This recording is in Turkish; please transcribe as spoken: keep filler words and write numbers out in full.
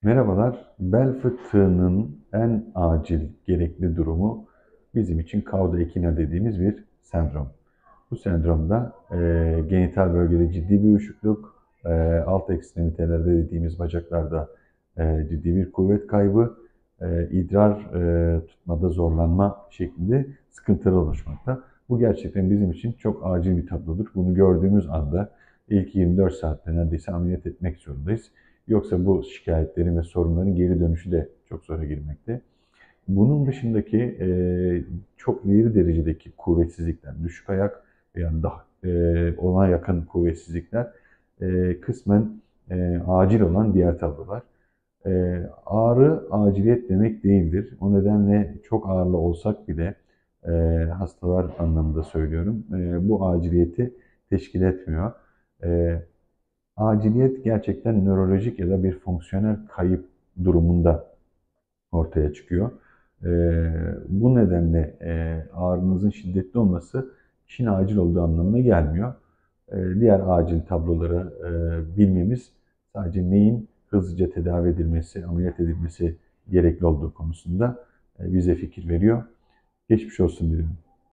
Merhabalar. Bel fıtığının en acil gerekli durumu bizim için cauda equina dediğimiz bir sendrom. Bu sendromda e, genital bölgede ciddi bir uyuşukluk, e, alt ekstremitelerde dediğimiz bacaklarda e, ciddi bir kuvvet kaybı, e, idrar e, tutmada zorlanma şeklinde sıkıntılar oluşmakta. Bu gerçekten bizim için çok acil bir tablodur. Bunu gördüğümüz anda ilk yirmi dört saatte neredeyse ameliyat etmek zorundayız. Yoksa bu şikayetlerin ve sorunların geri dönüşü de çok zora girmekte. Bunun dışındaki e, çok ileri derecedeki kuvvetsizlikler, düşük ayak veya daha e, ona yakın kuvvetsizlikler e, kısmen e, acil olan diğer tablolar. E, ağrı aciliyet demek değildir. O nedenle çok ağırlı olsak bile e, hastalar anlamında söylüyorum. E, bu aciliyeti teşkil etmiyor. E, Aciliyet gerçekten nörolojik ya da bir fonksiyonel kayıp durumunda ortaya çıkıyor. Ee, bu nedenle e, ağrınızın şiddetli olması işin acil olduğu anlamına gelmiyor. Ee, diğer acil tabloları e, bilmemiz sadece neyin hızlıca tedavi edilmesi, ameliyat edilmesi gerekli olduğu konusunda e, bize fikir veriyor. Geçmiş olsun diyorum.